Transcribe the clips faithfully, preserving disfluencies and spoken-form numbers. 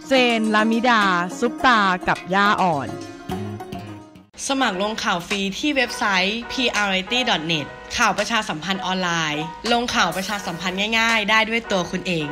เจน ลามิดา ซุปตากับย่าอ่อนสมัครลงข่าวฟรีที่เว็บไซต์ พี อาร์ วาไรตี้ ดอท เน็ต ข่าวประชาสัมพันธ์ออนไลน์ลงข่าวประชาสัมพันธ์ง่ายๆได้ด้วยตัวคุณเอง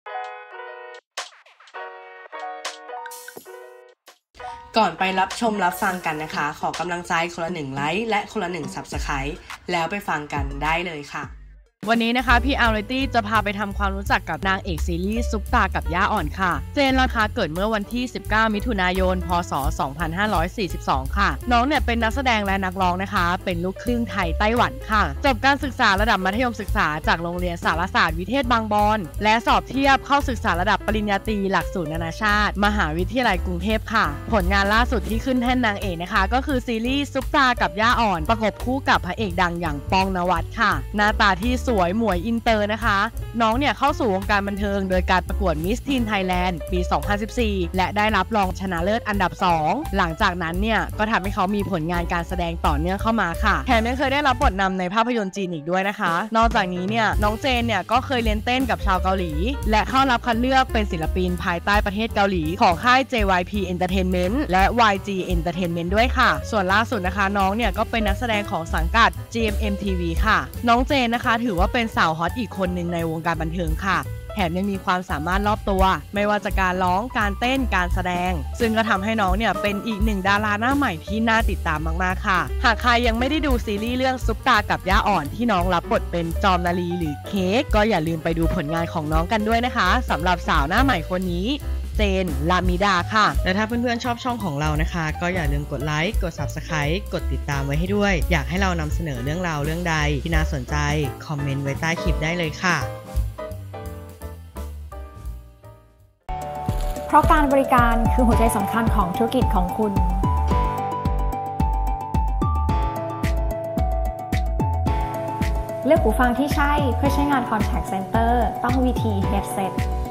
ก่อนไปรับชมรับฟังกันนะคะขอกำลังใจคนละหนึ่งไลค์และคนละหนึ่ง ซับสไครบ์ แล้วไปฟังกันได้เลยค่ะวันนี้นะคะพี่อาร์ วาไรตี้จะพาไปทำความรู้จักกับนางเอกซีรีส์ซุปตากับย่าอ่อนค่ะเจนนะคะเกิดเมื่อวันที่สิบเก้ามิถุนายนพศสองพันห้าร้อยสี่สิบสองค่ะน้องเนี่ยเป็นนักแสดงและนักร้องนะคะเป็นลูกครึ่งไทยไต้หวันค่ะจบการศึกษาระดับมัธยมศึกษาจากโรงเรียนสารศาสตร์วิเทศบางบอนและสอบเทียบเข้าศึกษาระดับปริญญาตรีหลักสูตรนานาชาติมหาวิทยาลัยกรุงเทพค่ะผลงานล่าสุดที่ขึ้นแท่นนางเอกนะคะก็คือซีรีส์ซุปตากับย่าอ่อนประกบคู่กับพระเอกดังอย่างปองนวัดค่ะหน้าตาที่สวยหมวยอินเตอร์นะคะน้องเนี่ยเข้าสู่วงการบันเทิงโดยการประกวด มิส ทีน ไทยแลนด์ ปี สองพันสิบสี่ และได้รับรองชนะเลิศอันดับ สอง หลังจากนั้นเนี่ยก็ทำให้เขามีผลงานการแสดงต่อเนื่องเข้ามาค่ะแถมยังเคยได้รับบทนำในภาพยนตร์จีนอีกด้วยนะคะนอกจากนี้เนี่ยน้องเจนเนี่ยก็เคยเรียนเต้นกับชาวเกาหลีและเข้ารับคัดเลือกเป็นศิลปินภายใต้ประเทศเกาหลีของค่าย เจ วาย พี Entertainment และ วาย จี Entertainment ด้วยค่ะส่วนล่าสุดนะคะน้องเนี่ยก็เป็นนักแสดงของสังกัด จี เอ็ม เอ็ม ที วี ค่ะน้องเจนนะคะถือว่าเป็นสาวฮอตอีกคนหนึ่งในวงการบันเทิงค่ะแถมยังมีความสามารถรอบตัวไม่ว่าจะการร้องการเต้นการแสดงซึ่งก็ทำให้น้องเนี่ยเป็นอีกหนึ่งดาราหน้าใหม่ที่น่าติดตามมากๆค่ะหากใครยังไม่ได้ดูซีรีส์เรื่องซุปตากับย่าอ่อนที่น้องรับบทเป็นจอมนาลีหรือเค้กก็อย่าลืมไปดูผลงานของน้องกันด้วยนะคะสำหรับสาวหน้าใหม่คนนี้เจน ลามิดาค่ะและถ้าเพื่อนๆชอบช่องของเรานะคะก็อย่าลืมกดไลค์กด ซับสไครบ์ กดติดตามไว้ให้ด้วยอยากให้เรานำเสนอเรื่องราวเรื่องใดที่น่าสนใจคอมเมนต์ไว้ใต้คลิปได้เลยค่ะเพราะการบริการคือหัวใจสำคัญของธุรกิจของคุณเลือกหูฟังที่ใช่เพื่อใช้งาน Contact Center ต้อง วี ที Headset